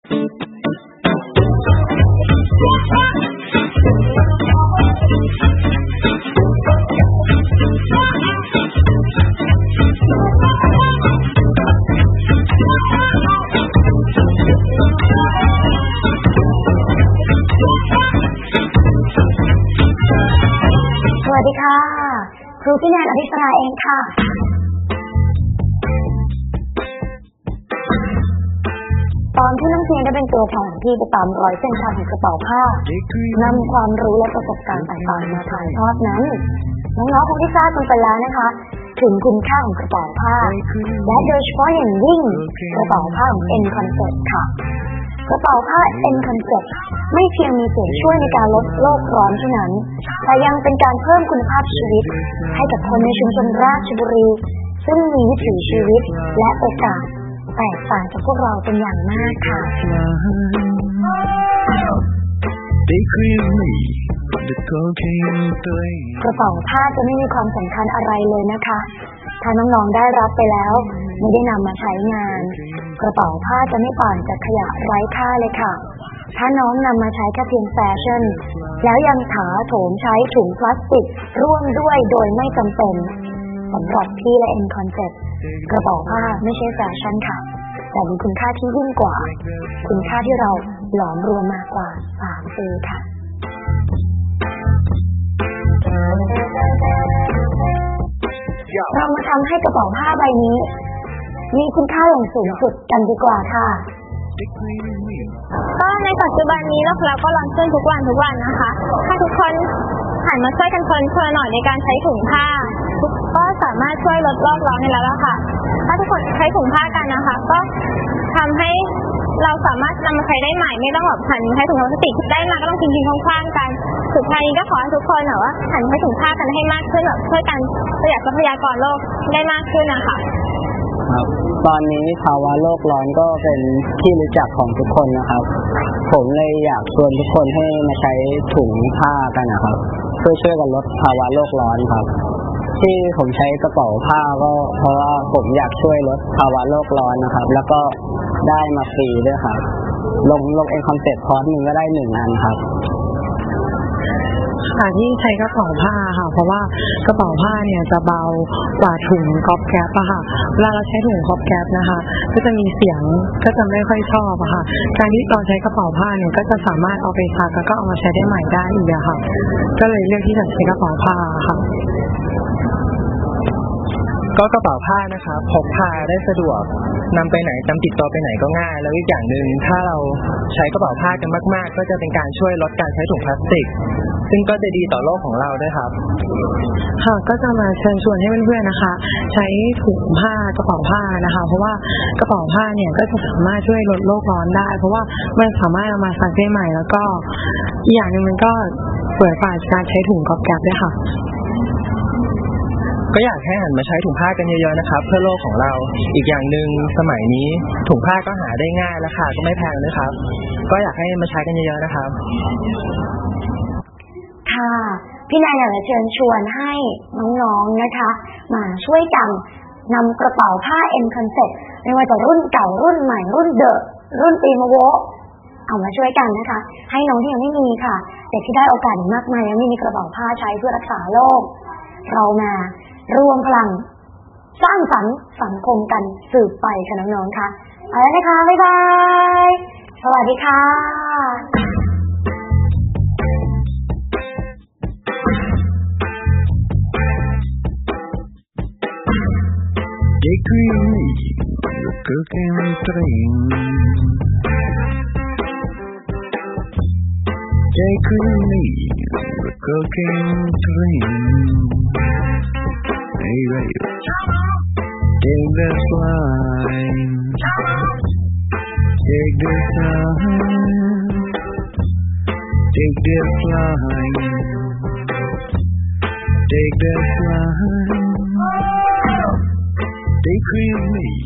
สวัสดีค่ะครูพี่แนนอภิษราเองค่ะตอนที่น้องเพียงได้เป็นตัวแทนที่ไปตามรอยเส้นทางของกระเป๋าผ้านำความรู้และประสบการณ์ต่างๆมาถ่ายทอดนั้นน้องๆคงได้ทราบกันไปแล้วนะคะถึงคุณค่าของกระเป๋าผ้าและโดยเฉพาะอย่างยิ่งกระเป๋าผ้าของ N Concept ค่ะกระเป๋าผ้า N Concept ไม่เพียงมีส่วนช่วยในการลดโลกร้อนเท่านั้นแต่ยังเป็นการเพิ่มคุณภาพชีวิตให้กับคนในชุมชนราชบุรีซึ่งมีวิถีชีวิตและโอกาสแตกต่างจากพวกเราเป็นอย่างมากค่ะกระเป๋าผ้าจะไม่มีความสำคัญอะไรเลยนะคะถ้าน้องๆได้รับไปแล้วไม่ได้นำมาใช้งานกระเป๋าผ้าจะไม่ต่างจากขยะไร้ค่าเลยค่ะถ้าน้องนำมาใช้แค่เพียงแฟชั่นแล้วยังถาโถมใช้ถุงพลาสติกร่วมด้วยโดยไม่จำเป็นสำหรับพี่และ N Concept กระเป๋าผ้าไม่ใช่แฟชั่นค่ะแต่มีคุณค่าที่ยิ่งกว่าคุณค่าที่เราหลอมรวมมากว่า3 ปีค่ะเรามาทำให้กระเป๋าผ้าใบนี้มีคุณค่าอย่างสูงสุดกันดีกว่าค่ะก็ในปัจจุบันนี้เราก็รันขึ้นทุกวันนะคะถ้าทุกคนหันมาช่วยกันคนละหน่อยในการใช้ถุงผ้าก็สามารถช่วยลดโลกร้อนได้แล้วค่ะถ้าทุกคนใช้ถุงผ้ากันนะคะก็ทำให้เราสามารถนำมาใช้ได้ใหม่ไม่ต้องแบบหันใช้ถุงพลาสติกได้มาก็ต้องทิ้งคว้างๆกันสุดท้ายนี้ก็ขอให้ทุกคนว่าหันใช้ถุงผ้ากันให้มากขึ้นแบบช่วยกันประหยัดทรัพยากรโลกได้มากขึ้นนะคะครับตอนนี้ภาวะโลกร้อนก็เป็นที่รู้จักของทุกคนนะครับผมเลยอยากชวนทุกคนให้มาใช้ถุงผ้ากันนะครับเพื่อช่วยกันลดภาวะโลกร้อนครับที่ผมใช้กระเป๋าผ้าก็เพราะว่าผมอยากช่วยลดภาวะโลกร้อนนะครับแล้วก็ได้มาฟรีด้วยครับลงN Conceptคอร์สนึงก็ได้1 อันครับที่ใช้กระเป๋าผ้าค่ะเพราะว่ากระเป๋าผ้าเนี่ยจะเบากว่าถุงก๊อบแก๊ปอะค่ะเวลาเราใช้ถุงก๊อบแก๊ปนะคะก็จะมีเสียงก็จะไม่ค่อยชอบอะค่ะการที่เราใช้กระเป๋าผ้าเนี่ยก็จะสามารถเอาไปซักแล้วก็เอามาใช้ได้ใหม่ได้อีกอะค่ะก็เลยเลือกที่จะใช้กระเป๋าผ้าค่ะก็กระเป๋าผ้านะครับพกพาได้สะดวกนำไปไหนจำติดตัวไปไหนก็ง่ายแล้วอีกอย่างหนึ่งถ้าเราใช้กระเป๋าผ้ากันมากๆก็จะเป็นการช่วยลดการใช้ถุงพลาสติกซึ่งก็จะดีต่อโลกของเราด้วยครับค่ะก็จะมาเชิญชวนให้เพื่อนๆนะคะใช้ถุงผ้ากระเป๋าผ้านะคะเพราะว่ากระเป๋าผ้าเนี่ยก็จะสามารถช่วยลดโลกร้อนได้เพราะว่ามันสามารถเอามาซักได้ใหม่แล้วก็อีกอย่างนึงมันก็เปิดฝ่ายการใช้ถุงก๊อบแก๊ปด้วยค่ะก็อยากให้หันมาใช้ถุงผ้ากันเยอะๆนะครับเพื่อโลกของเราอีกอย่างหนึ่งสมัยนี้ถุงผ้าก็หาได้ง่ายราคาก็ไม่แพงด้วยครับก็อยากให้มาใช้กันเยอะๆนะครับค่ะพี่นายอยากจะเชิญชวนให้น้องๆนะคะมาช่วยกันนำกระเป๋าผ้า N Concept ไม่ว่าจะรุ่นเก่ารุ่นใหม่รุ่นเดอะรุ่นปีมะโวเอามาช่วยกันนะคะให้น้องที่ยังไม่มีค่ะแต่ที่ได้โอกาสมากมายยังไม่มีกระเป๋าผ้าใช้เพื่อรักษาโลกเรามารวมพลังสร้างสรรค์สังคมกันสืบไปค่ะน้องๆค่ะไปแล้วนะคะบ๊ายบายสวัสดีค่ะ They create the cooking train. They create the cooking train. Hey, baby, take this line, take this line, take this line, take this line. They create me.